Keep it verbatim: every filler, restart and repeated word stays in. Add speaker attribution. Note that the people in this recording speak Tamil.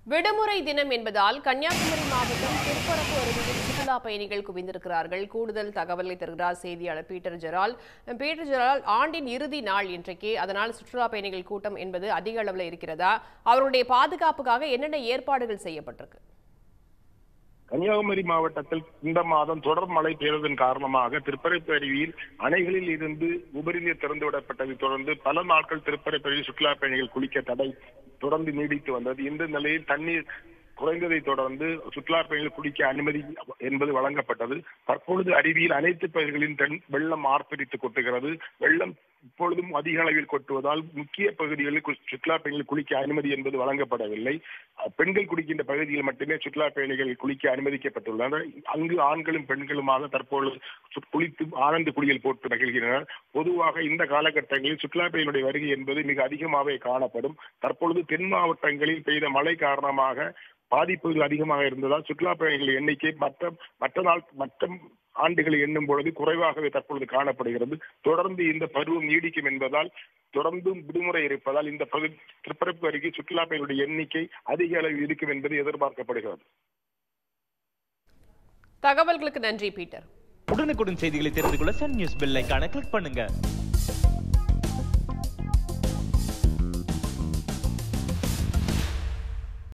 Speaker 1: விடுமுறை தினம் என்பதால் கன்னியாகுமரி மாவட்டம் திருப்பரப்பு அருவியில் சுற்றுலா பயணிகள் குவிந்திருக்கிறார்கள். கூடுதல் தகவலை தருகிறார் செய்தியாளர் பீட்டர் ஜெரால். பீட்டர் ஜெரால், ஆண்டின் இறுதி நாள் இன்றைக்கு, அதனால் சுற்றுலா பயணிகள் கூட்டம் என்பது அதிக அளவில் இருக்கிறதா? அவருடைய பாதுகாப்புக்காக என்னென்ன ஏற்பாடுகள் செய்யப்பட்டிருக்கு?
Speaker 2: கன்னியாகுமரி மாவட்டத்தில் இந்த மாதம் தொடர் மழை பெய்ததன் காரணமாக திருப்பரப்பு அருவியில் அணைகளில் இருந்து உபரிநீர் திறந்து விடப்பட்டதை தொடர்ந்து பல நாட்கள் திருப்பரப்பு அருவியில் சுற்றுலா பயணிகள் குளிக்க தடை தொடர்ந்து நீடித்து வந்தது. இந்த நிலையில் தண்ணீர் குறைந்ததை தொடர்ந்து சுற்றுலா பயணிகள் குளிக்க அனுமதி என்பது வழங்கப்பட்டது. தற்பொழுது அருவியில் அனைத்து பகுதிகளின் வெள்ளம் ஆர்ப்பரித்து கொட்டுகிறது. வெள்ளம் இப்பொழுதும் அதிக அளவில் கொட்டுவதால் முக்கிய பகுதிகளில் சுற்றுலா பயணிகள் குளிக்க அனுமதி என்பது வழங்கப்படவில்லை. பெண்கள் குளிக்கின்ற பகுதியில் மட்டுமே சுற்றுலா பயணிகள் குளிக்க அனுமதிக்கப்பட்டுள்ளனர். அங்கு ஆண்களும் பெண்களுமாக தற்பொழுது குளித்து ஆனந்த குளியல் போட்டு மகிழ்கின்றனர். பொதுவாக இந்த காலகட்டங்களில் சுற்றுலா பயணிகளுடைய வருகை என்பது மிக அதிகமாகவே காணப்படும். தற்பொழுது தென் மாவட்டங்களில் பெய்த மழை காரணமாக பாதிப்புகள் அதிகமாக இருந்ததால் சுற்றுலா பயணிகள் எண்ணிக்கை மற்ற மற்ற நாள் மற்ற ஆண்டுகளை எண்ணும் பொழுது குறைவாகவே தற்பொழுது காணப்படுகிறது. தொடர்ந்து இந்த பருவம் நீடிக்கும் என்பதால் தொடர்ந்து விடுமுறை இருப்பதால் இந்த பகுதி திருப்பரப்பு அருகே சுற்றுலா பயணிகளுடைய எண்ணிக்கை அதிக அளவில் இருக்கும் என்பது எதிர்பார்க்கப்படுகிறது.
Speaker 1: தகவல்களுக்கு நன்றி பீட்டர்.
Speaker 3: உடனுக்குடன் செய்திகளை தெரிந்து கொள்ள சன் நியூஸ் பெல் ஐகானை கிளிக் பண்ணுங்க.